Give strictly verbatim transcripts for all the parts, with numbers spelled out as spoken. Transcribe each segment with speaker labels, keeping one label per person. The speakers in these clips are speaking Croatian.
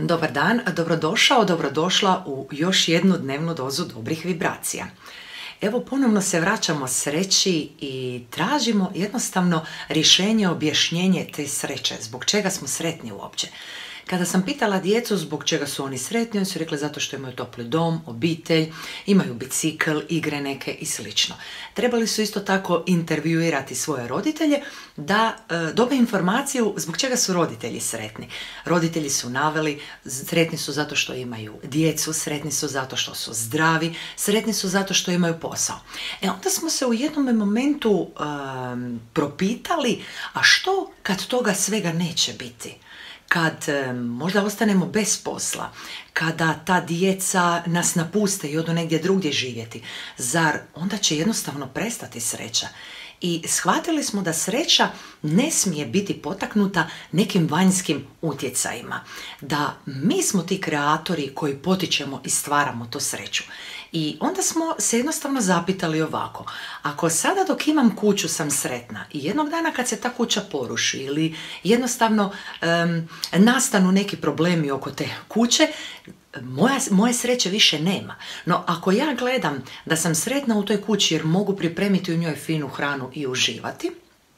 Speaker 1: Dobar dan, dobrodošao, dobrodošla u još jednu dnevnu dozu dobrih vibracija. Evo, ponovno se vraćamo sreći i tražimo jednostavno rješenje, objašnjenje te sreće. Zbog čega smo sretni uopće? Kada sam pitala djecu zbog čega su oni sretni, oni su rekli zato što imaju topli dom, obitelj, imaju bicikl, igre neke i slično. Trebali su isto tako intervjuirati svoje roditelje da e, dobe informaciju zbog čega su roditelji sretni. Roditelji su naveli, sretni su zato što imaju djecu, sretni su zato što su zdravi, sretni su zato što imaju posao. E onda smo se u jednom momentu e, propitali, a što kad toga svega neće biti? Kad e, možda ostanemo bez posla, kada ta djeca nas napuste i odu negdje drugdje živjeti, zar onda će jednostavno prestati sreća? I shvatili smo da sreća ne smije biti potaknuta nekim vanjskim utjecajima, da mi smo ti kreatori koji potičemo i stvaramo tu sreću. I onda smo se jednostavno zapitali ovako, ako sada dok imam kuću sam sretna i jednog dana kad se ta kuća poruši ili jednostavno um, nastanu neki problemi oko te kuće, Moja, moje sreće više nema. No ako ja gledam da sam sretna u toj kući jer mogu pripremiti u njoj finu hranu i uživati,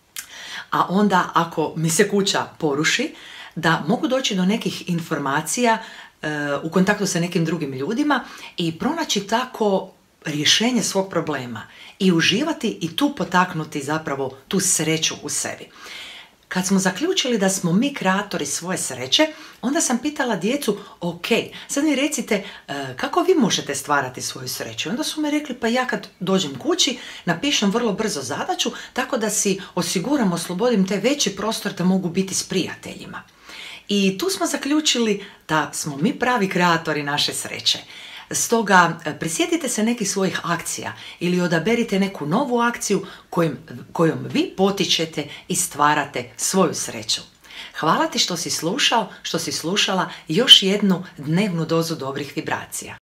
Speaker 1: a onda ako mi se kuća poruši, da mogu doći do nekih informacija e, u kontaktu sa nekim drugim ljudima i pronaći tako rješenje svog problema i uživati i tu potaknuti zapravo tu sreću u sebi. Kad smo zaključili da smo mi kreatori svoje sreće, onda sam pitala djecu, ok, sad mi recite kako vi možete stvarati svoju sreću. Onda su mi rekli, pa ja kad dođem kući, napišem vrlo brzo zadaću, tako da si osiguram, oslobodim taj veći prostor da mogu biti s prijateljima. I tu smo zaključili da smo mi pravi kreatori naše sreće. Stoga prisjetite se nekih svojih akcija ili odaberite neku novu akciju kojom, kojom vi potičete i stvarate svoju sreću. Hvala ti što si slušao, što si slušala još jednu dnevnu dozu dobrih vibracija.